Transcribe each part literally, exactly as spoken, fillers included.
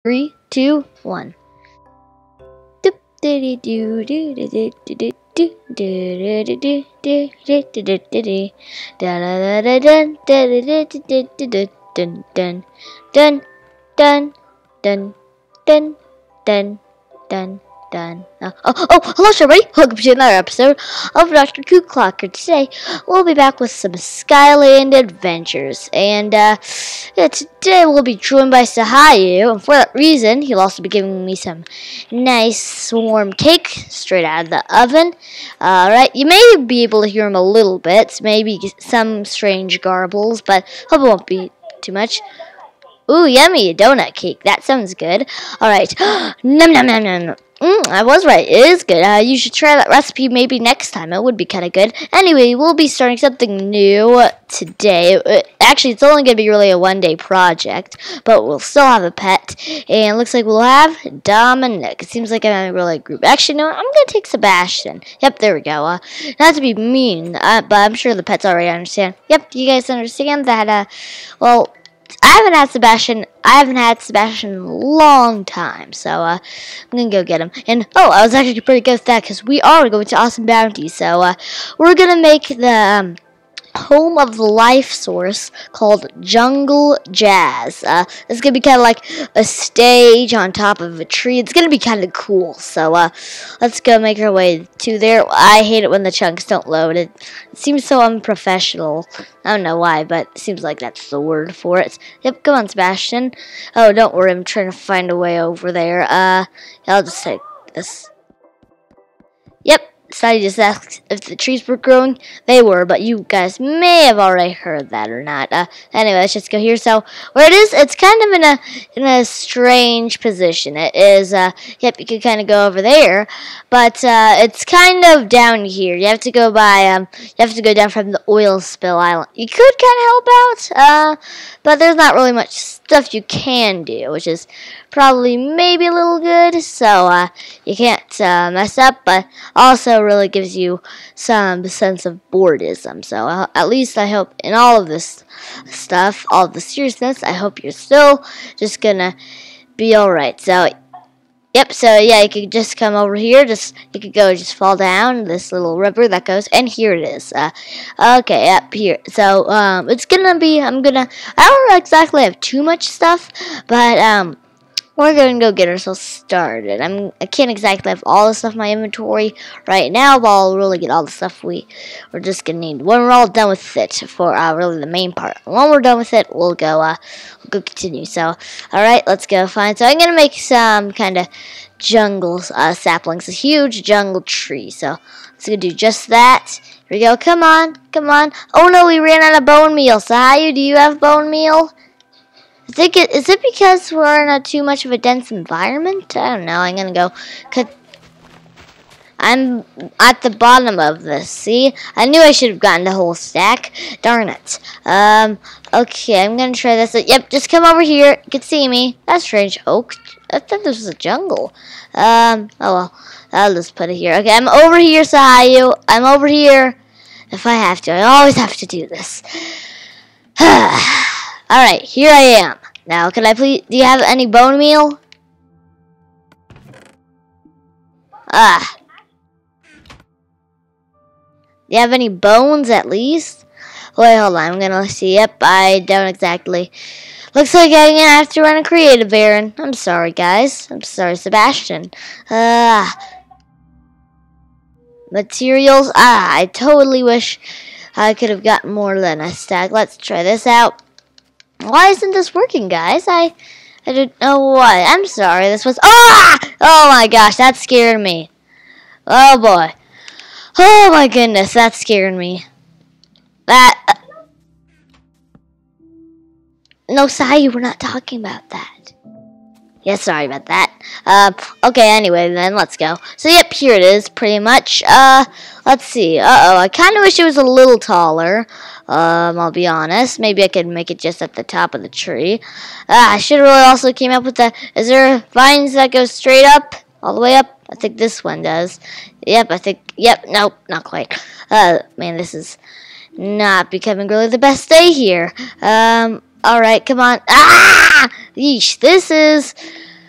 Three, two, one. Done. Uh, oh, oh, hello, everybody. Welcome to another episode of Doctor Coo Clocker. Today, we'll be back with some Skyland adventures. And, uh, yeah, today we'll be joined by Sahayu. And for that reason, he'll also be giving me some nice warm cake straight out of the oven. Alright, you may be able to hear him a little bit. Maybe some strange garbles, but hope it won't be too much. Ooh, yummy, donut cake. That sounds good. Alright. Nom nom nom nom nom. Mm, I was right. It is good. Uh, you should try that recipe maybe next time. It would be kind of good. Anyway, we'll be starting something new today. It, actually, it's only going to be really a one-day project, but we'll still have a pet. And it looks like we'll have Dominic. It seems like I'm in a really group. Actually, no, I'm going to take Sebastian. Yep, there we go. Uh, not to be mean, uh, but I'm sure the pets already understand. Yep, you guys understand that, uh, well... I haven't had Sebastian. I haven't had Sebastian in a long time, so uh, I'm gonna go get him. And oh, I was actually pretty good at that because we are going to Awesome Bounty. So uh, we're gonna make the um, home of the life source called Jungle Jazz. Uh, it's gonna be kind of like a stage on top of a tree. It's gonna be kind of cool. So uh, let's go make our way to there. I hate it when the chunks don't load. It, it seems so unprofessional. I don't know why, but it seems like that's the word for it. Yep, come on, Sebastian. Oh, don't worry, I'm trying to find a way over there. Uh, I'll just take this. Yep. Sadie just asked if the trees were growing. They were, but you guys may have already heard that or not. Uh, anyway, let's just go here. So, where it is, it's kind of in a in a strange position. It is, uh, yep, you could kind of go over there, but uh, it's kind of down here. You have to go by, um, you have to go down from the oil spill island. You could kind of help out, uh, but there's not really much stuff you can do, which is probably maybe a little good. So, uh, you can't uh, mess up, but also really gives you some sense of boredom. So uh, at least I hope in all of this stuff, all of the seriousness, I hope you're still just gonna be alright. So yep, so yeah, you could just come over here, just you could go just fall down this little river that goes, and here it is. Uh, okay, up here. So um, it's gonna be, I'm gonna, I don't exactly have too much stuff, but um, we're going to go get ourselves started. I'm, I can't exactly have all the stuff in my inventory right now, but I'll really get all the stuff we, we're just going to need. When we're all done with it for uh, really the main part. When we're done with it, we'll go, uh, we'll go continue. So, alright, let's go find. So I'm going to make some kind of jungle uh, saplings. A huge jungle tree. So let's go do just that. Here we go. Come on. Come on. Oh no, we ran out of bone meal. Sahayu, do you have bone meal? I think it, is it because we're in a too much of a dense environment? I don't know. I'm gonna go cut. I'm at the bottom of this. See, I knew I should have gotten the whole stack. Darn it. Um. Okay, I'm gonna try this. Yep, just come over here. You can see me. That's strange. Oak. I thought this was a jungle. Um. Oh well. I'll just put it here. Okay, I'm over here, Sahayu. I'm over here. If I have to, I always have to do this. Alright, here I am. Now, can I please, do you have any bone meal? Ah. Do you have any bones at least? Wait, hold on, I'm gonna see. Yep, I don't exactly. Looks like I'm gonna have to run a creative Baron. I'm sorry, guys. I'm sorry, Sebastian. Ah. Materials. Ah, I totally wish I could have gotten more than a stack. Let's try this out. Why isn't this working, guys? I I don't know why. I'm sorry. This was... Ah! Oh, my gosh. That scared me. Oh, boy. Oh, my goodness. That scared me. That... Uh, no, Sahayu, we're not talking about that. Yeah, sorry about that. Uh, okay, anyway, then, let's go. So, yep, here it is, pretty much. Uh, let's see. Uh-oh, I kind of wish it was a little taller. Um, I'll be honest. Maybe I could make it just at the top of the tree. Ah, I should really also came up with the... Is there vines that go straight up? All the way up? I think this one does. Yep, I think... Yep, nope, not quite. Uh, man, this is not becoming really the best day here. Um... Alright, come on. Ah! Yeesh, this is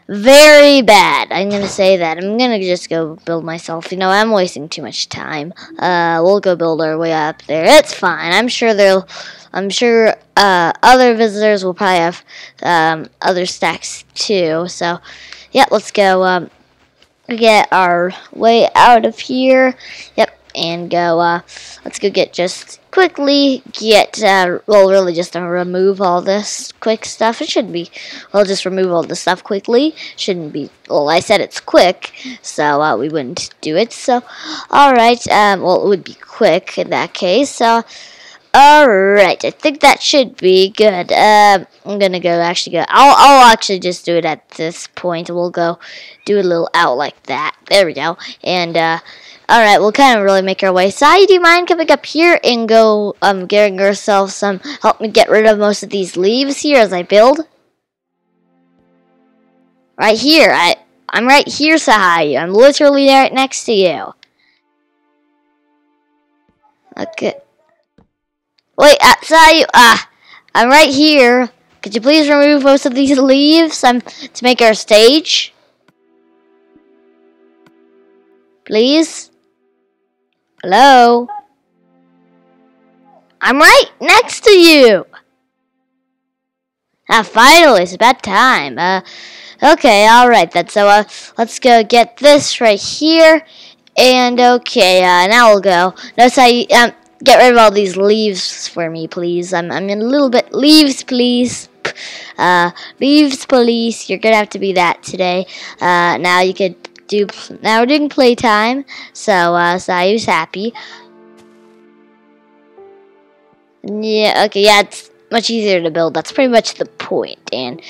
very bad. I'm gonna say that. I'm gonna just go build myself. You know, I'm wasting too much time. Uh, we'll go build our way up there. It's fine. I'm sure they'll. I'm sure uh, other visitors will probably have um, other stacks too. So, yeah, let's go um, get our way out of here. Yep, and go. Uh, let's go get just quickly get. Uh, well, really, just to remove all this quick stuff. It should be. We'll just remove all the stuff quickly. Shouldn't be. Well, I said it's quick, so uh, we wouldn't do it. So, all right. Um, well, it would be quick in that case. So. Alright, I think that should be good. Uh, I'm gonna go actually go. I'll, I'll actually just do it at this point. We'll go do a little out like that. There we go. And, uh, alright, we'll kind of really make our way. Sai, do you mind coming up here and go, um, getting ourselves some, help me get rid of most of these leaves here as I build? Right here. I, I'm right here, Sai. I'm literally right next to you. Okay. Wait, uh, sorry, uh, I'm right here. Could you please remove most of these leaves um, to make our stage? Please? Hello? I'm right next to you! Ah, finally, it's about time. Uh, okay, alright then, so, uh, let's go get this right here. And, okay, uh, now we'll go. Notice how, um, get rid of all these leaves for me, please. I'm I'm in a little bit. Leaves, please. Uh, leaves, please. You're gonna have to be that today. Uh, now you could do. Now we're doing playtime, so uh, Sayu's happy. Yeah. Okay. Yeah. It's much easier to build. That's pretty much the point. And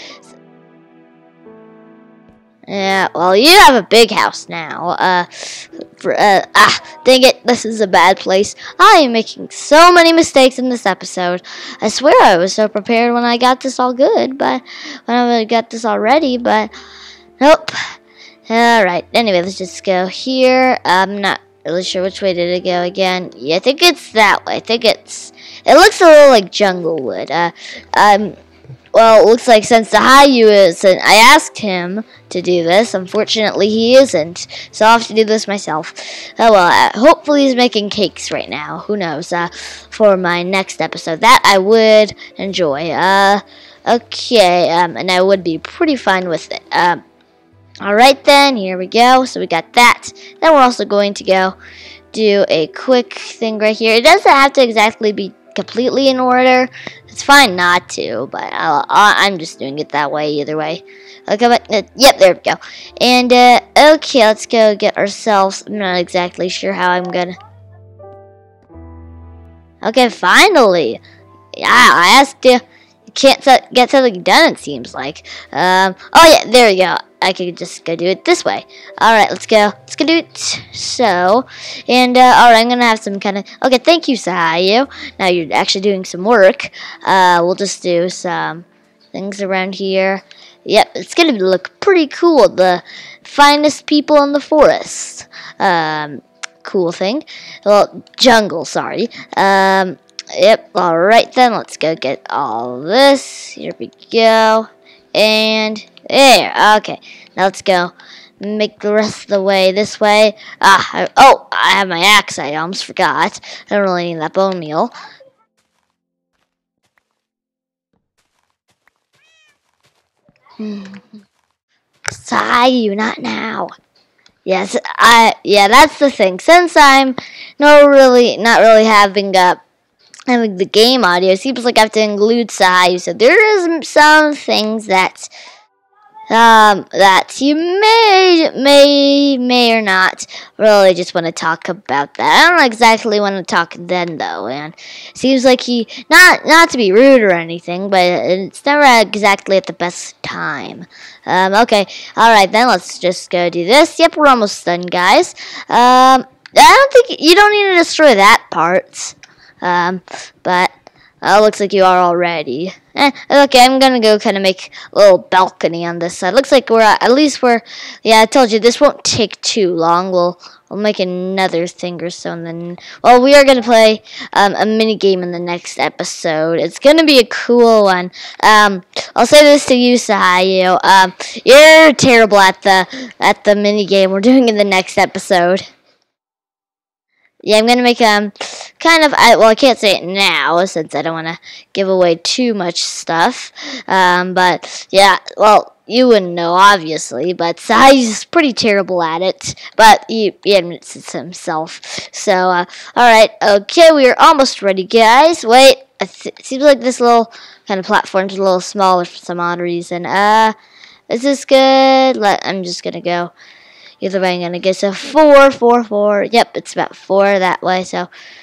yeah, well, you have a big house now. Uh, for, uh, ah, dang it, this is a bad place. I am making so many mistakes in this episode. I swear I was so prepared when I got this all good, but when I got this all ready, but nope. Alright, anyway, let's just go here. I'm not really sure which way did it go again. Yeah, I think it's that way. I think it's, it looks a little like Junglewood. Uh, um... Well, it looks like since the Hayu is, and I asked him to do this, unfortunately he isn't, so I'll have to do this myself. Oh well, uh, hopefully he's making cakes right now, who knows, uh, for my next episode. That I would enjoy. Uh, okay, um, and I would be pretty fine with it. Um, alright then, here we go, so we got that. Then we're also going to go do a quick thing right here. It doesn't have to exactly be completely in order. It's fine not to, but I'll, I'm just doing it that way either way. Okay, but uh, yep, there we go. And uh, okay, let's go get ourselves. I'm not exactly sure how I'm gonna. Okay, finally. Yeah, I asked you. You can't get something done. It seems like. Um. Oh yeah, there we go. I could just go do it this way. Alright, let's go. Let's go do it so. And, uh, alright, I'm gonna have some kind of... Okay, thank you, Sahayu. Now you're actually doing some work. Uh, we'll just do some things around here. Yep, it's gonna look pretty cool. The finest people in the forest. Um, cool thing. Well, jungle, sorry. Um, yep, alright then. Let's go get all this. Here we go. And... there, okay. Now let's go make the rest of the way this way. Ah, I, oh, I have my axe. I almost forgot. I don't really need that bone meal. Hmm. Sayu, not now. Yes, I. Yeah, that's the thing. Since I'm no really, not really having uh, having the game audio, it seems like I have to include Sayu. So there is some things that. Um, that you may, may, may or not really just want to talk about that. I don't exactly want to talk then, though, and it seems like he, not, not to be rude or anything, but it's never exactly at the best time. Um, okay, alright then, let's just go do this. Yep, we're almost done, guys. Um, I don't think, you don't need to destroy that part. Um, but... Uh, looks like you are already. Eh, okay, I'm gonna go kind of make a little balcony on this side. Looks like we're at, at least we're. Yeah, I told you this won't take too long. We'll we'll make another thing or so, and then well, we are gonna play um, a mini game in the next episode. It's gonna be a cool one. Um, I'll say this to you, Sahayu. Um, you're terrible at the at the mini game we're doing in the next episode. Yeah, I'm gonna make um kind of I well I can't say it now since I don't want to give away too much stuff. Um, but yeah, well you wouldn't know obviously, but Sai's pretty terrible at it. But he, he admits it himself. So uh, all right, okay, we are almost ready, guys. Wait, it seems like this little kind of platform's a little smaller for some odd reason. Uh, is this good? Let I'm just gonna go. Either way, I'm going to get a four, four, four. Yep, it's about four that way. So,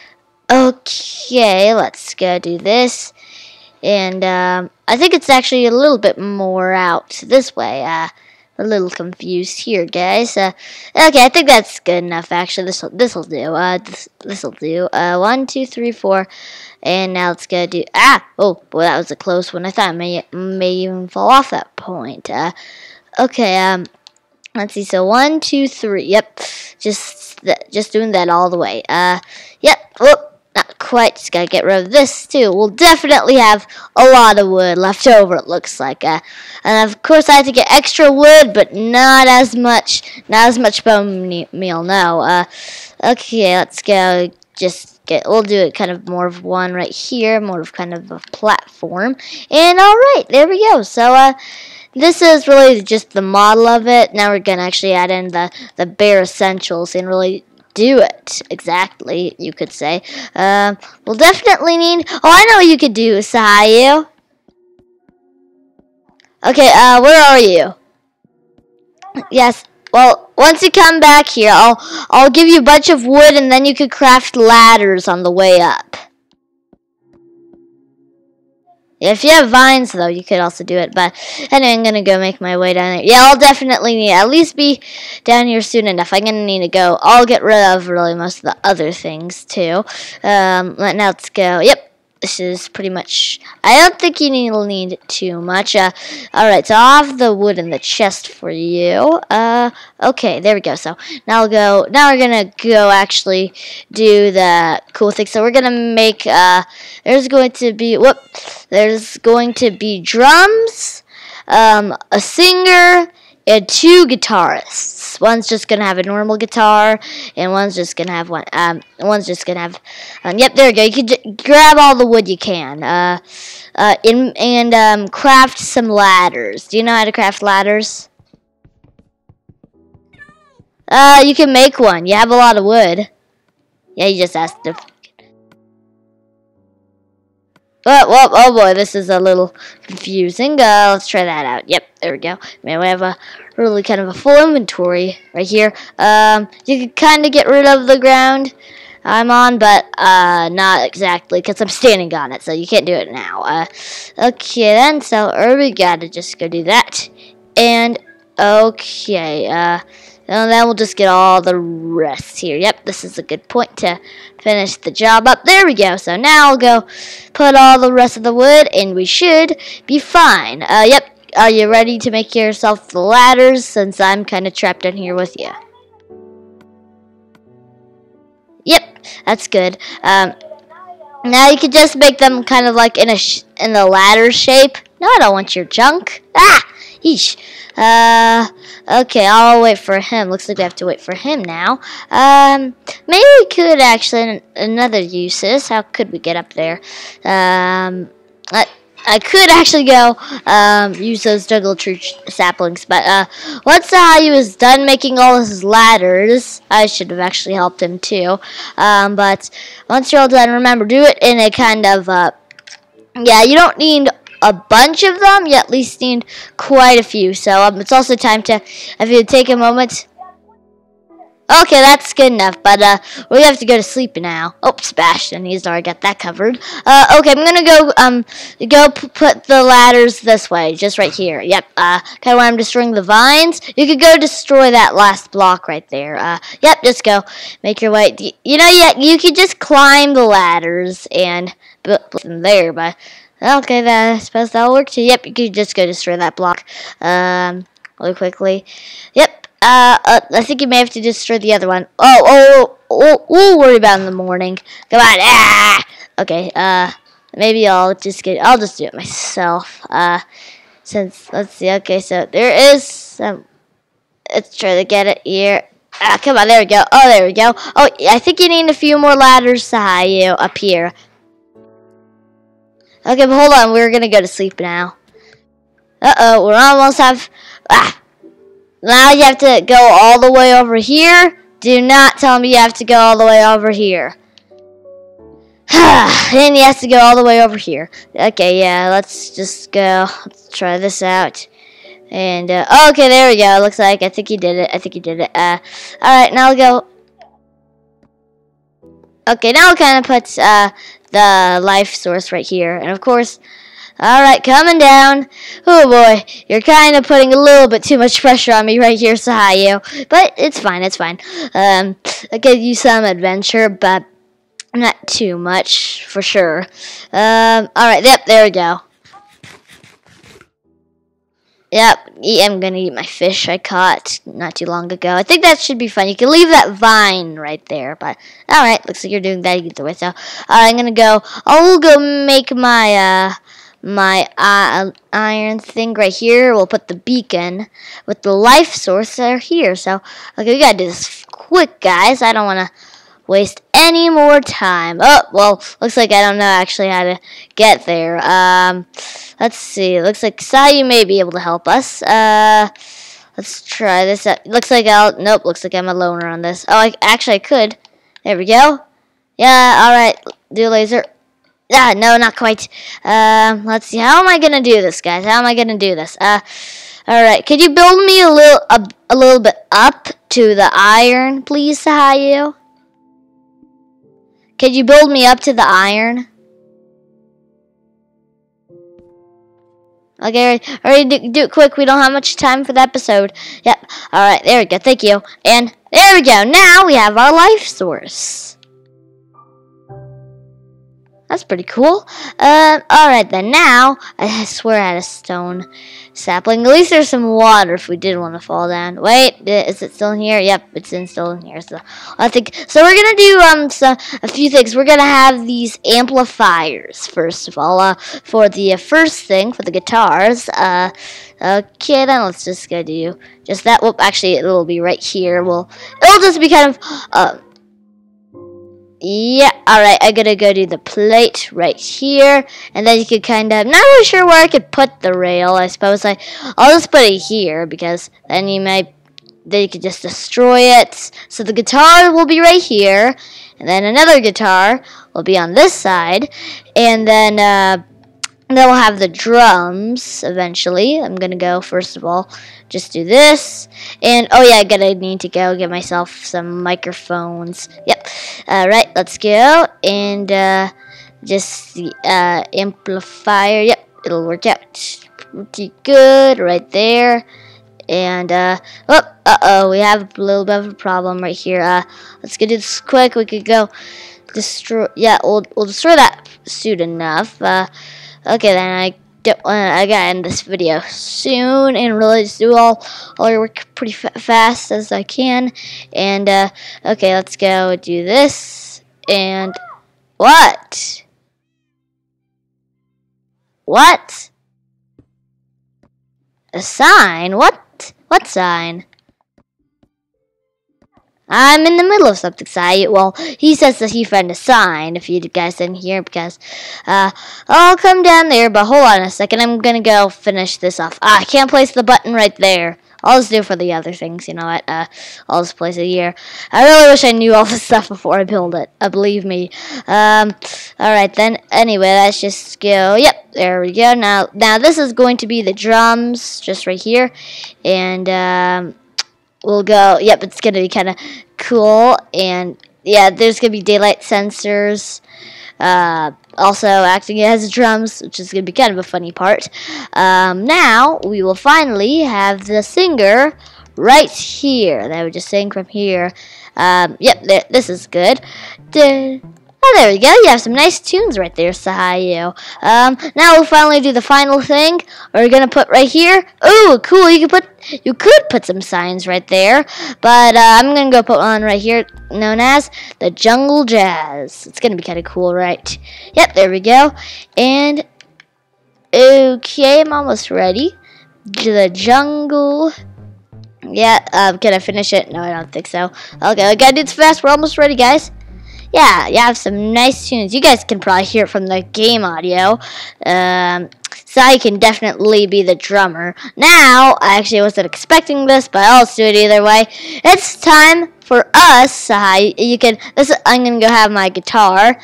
okay, let's go do this. And um, I think it's actually a little bit more out this way. Uh, a little confused here, guys. Uh, okay, I think that's good enough, actually. This will this'll do. Uh, this, this'll do. Uh, one, two, three, four. And now let's go do... Ah! Oh, boy, that was a close one. I thought it may, may even fall off that point. Uh, okay, um... Let's see, so one, two, three. Yep, just th just doing that all the way. Uh, yep. Whoop, not quite. Just gotta get rid of this too. We'll definitely have a lot of wood left over. It looks like. Uh, and of course I had to get extra wood, but not as much. Not as much bone meal. No. Uh, okay, let's go. Just get. We'll do it kind of more of one right here, more of kind of a platform. And all right, there we go. So uh. This is really just the model of it. Now we're going to actually add in the, the bare essentials and really do it. Exactly, you could say. Um, we'll definitely need... Oh, I know what you could do, Sahayu. Okay, uh, where are you? Yes, well, once you come back here, I'll, I'll give you a bunch of wood and then you could craft ladders on the way up. If you have vines, though, you could also do it. But anyway, I'm going to go make my way down there. Yeah, I'll definitely need at least be down here soon enough. I'm going to need to go. I'll get rid of really most of the other things, too. Um, now let's go. Yep. This is pretty much... I don't think you need, need too much. Uh, Alright, so I'll have the wood in the chest for you. Uh, okay, there we go. So now I'll go... Now we're going to go actually do the cool thing. So we're going to make... Uh, there's going to be... Whoop. There's going to be drums, um, a singer, and two guitarists. One's just gonna have a normal guitar, and one's just gonna have one. Um, one's just gonna have. Um, yep, there you go. You can j grab all the wood you can. Uh, uh, in, and um, craft some ladders. Do you know how to craft ladders? Uh, you can make one. You have a lot of wood. Yeah, you just asked if. Oh, oh, oh boy, this is a little confusing. Uh, let's try that out. Yep, there we go. Man, we have a really kind of a full inventory right here. Um, you can kind of get rid of the ground I'm on, but uh, not exactly because I'm standing on it, so you can't do it now. Uh, okay then, so er, we gotta just go do that. And okay, uh. And then we'll just get all the rest here. Yep, this is a good point to finish the job up. There we go. So now I'll go put all the rest of the wood, and we should be fine. Uh, yep, are you ready to make yourself the ladders, since I'm kind of trapped in here with you? Yep, that's good. Um, now you can just make them kind of like in a sh in the ladder shape. No, I don't want your junk. Ah! Yeesh. Uh, okay, I'll wait for him. Looks like we have to wait for him now. Um, maybe we could actually, another uses. How could we get up there? Um, I, I could actually go, um, use those jungle tree saplings. But, uh, once Sahayu is done making all his ladders, I should have actually helped him too. Um, but once you're all done, remember, do it in a kind of, uh, yeah, you don't need a bunch of them, you at least need quite a few. So um, it's also time to, if you take a moment. Okay, that's good enough, but uh, we have to go to sleep now. Oh, Sebastian, he's already got that covered. Uh, okay, I'm gonna go um go p put the ladders this way, just right here. Yep. Uh, kind of where I'm destroying the vines. You could go destroy that last block right there. Uh, yep, just go make your way. You know, yeah, you could just climb the ladders and built them there, but okay, then I suppose that'll work too. Yep, you can just go destroy that block um, really quickly. Yep, uh, uh, I think you may have to destroy the other one. Oh, oh, oh, we'll worry about it in the morning. Come on, ah! Okay, uh, maybe I'll just get, I'll just do it myself. Uh, since, let's see, okay, so there is some, let's try to get it here. Ah, come on, there we go. Oh, there we go. Oh, I think you need a few more ladders to hide you up here. Okay, but hold on. We're going to go to sleep now. Uh-oh, we're almost have... Ah! Now you have to go all the way over here. Do not tell me you have to go all the way over here. Then you have to go all the way over here. Okay, yeah, let's just go. Let's try this out. And, uh, oh, okay, there we go. Looks like, I think he did it. I think he did it. Uh, alright, now I'll go. Okay, now I'll kind of put, uh, the life source right here. And, of course, alright, coming down. Oh, boy. You're kind of putting a little bit too much pressure on me right here, Sahayo. But it's fine, it's fine. Um, I'll give you some adventure, but not too much, for sure. Um, alright, yep, there we go. Yep, I'm gonna eat my fish I caught not too long ago. I think that should be fun. You can leave that vine right there, but alright, looks like you're doing that either way. So, uh, I'm gonna go, I'll go make my, uh, my uh, iron thing right here. We'll put the beacon with the life source there here. So, okay, we gotta do this quick, guys. I don't wanna waste any more time. Oh, well, looks like I don't know actually how to get there. Um, let's see. Looks like Sayu may be able to help us. Uh, let's try this out. Looks like I'll, nope, looks like I'm a loner on this. Oh, I, actually I could. There we go. Yeah, alright. Do laser. Ah, no, not quite. Um, let's see. How am I gonna do this, guys? How am I gonna do this? Uh, alright. Could you build me a little, a, a little bit up to the iron, please, Sayu? Could you build me up to the iron? Okay, hurry, do, do it quick. We don't have much time for the episode. Yep. Alright, there we go. Thank you. And there we go. Now we have our life source. That's pretty cool. Um, alright then. Now, I swear I had a stone sapling. At least there's some water if we did want to fall down. Wait, is it still in here? Yep, it's in still in here. So I think so. We're gonna do um so, a few things. We're gonna have these amplifiers first of all. Uh, for the uh, first thing for the guitars. Uh, okay, then let's just go do just that. Well, actually, it'll be right here. Well, it'll just be kind of uh. Yeah, alright, I gotta go do the plate right here, and then you could kind of, not really sure where I could put the rail. I suppose I, I'll just put it here, because then you might, then you could just destroy it. So the guitar will be right here, and then another guitar will be on this side, and then, uh, then we'll have the drums eventually. I'm gonna go, first of all, just do this. And, oh yeah, I gotta need to go get myself some microphones. Yep. Alright, let's go. And, uh, just the, uh, amplifier. Yep, it'll work out pretty good right there. And, uh, oh, uh-oh, we have a little bit of a problem right here. Uh, let's get this quick. We could go destroy, yeah, we'll, we'll destroy that soon enough. Uh, Okay, then I get. Uh, I gotta end this video soon and really just do all all your work pretty fa fast as I can. And uh, okay, let's go do this. And what? What? A sign? What? What sign? I'm in the middle of something, Sai. Well, he says that he found a sign, if you guys didn't hear, because, uh, I'll come down there, but hold on a second, I'm gonna go finish this off. Ah, I can't place the button right there. I'll just do it for the other things, you know what, uh, I'll just place it here. I really wish I knew all this stuff before I build it, uh, believe me. Um, alright then, anyway, let's just go, yep, there we go. Now, now this is going to be the drums, just right here, and, um... we'll go, yep, it's going to be kind of cool, and, yeah, there's going to be daylight sensors, uh, also acting as drums, which is going to be kind of a funny part. Um, now, we will finally have the singer right here, that would just sing from here. Um, yep, there, this is good. Da, Oh, there we go. You have some nice tunes right there, Sahayo. Um, now we'll finally do the final thing. We're gonna put right here. Oh, cool. You could put you could put some signs right there, but uh, I'm gonna go put one right here, known as the Jungle Jazz. It's gonna be kind of cool, right? Yep, there we go. And okay, I'm almost ready. The jungle. Yeah. Um, can I finish it? No, I don't think so. Okay, I gotta do this fast. We're almost ready, guys. Yeah, you have some nice tunes. You guys can probably hear it from the game audio. Um, Sai can definitely be the drummer. Now, I actually wasn't expecting this, but I'll do it either way. It's time for us, Sai. You can. This. I'm gonna go have my guitar.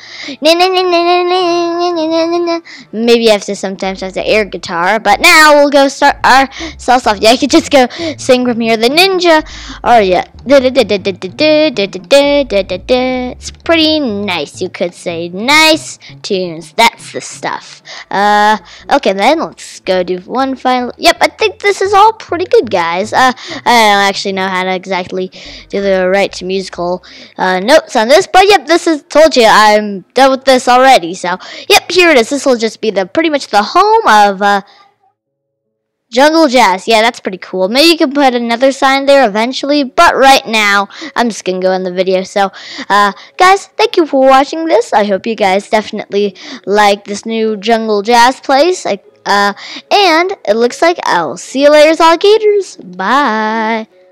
Maybe I have to sometimes have the air guitar, but now we'll go start our sauce off. Yeah, I could just go sing from here, the ninja. Or yeah, it's pretty nice. You could say nice tunes. That's the stuff. Uh, okay then, let's go do one final. Yep, I think this is all pretty good, guys. Uh, I don't actually know how to exactly do the right musical uh, notes on this, but yep, this is told you I'm done with this already. So yep, here it is. This will just be the pretty much the home of uh, Jungle Jazz. Yeah, that's pretty cool. Maybe you can put another sign there eventually, but right now I'm just gonna go in the video. So uh, guys, thank you for watching this. I hope you guys definitely like this new Jungle Jazz place. I, uh, and it looks like I'll see you later, alligators. Bye.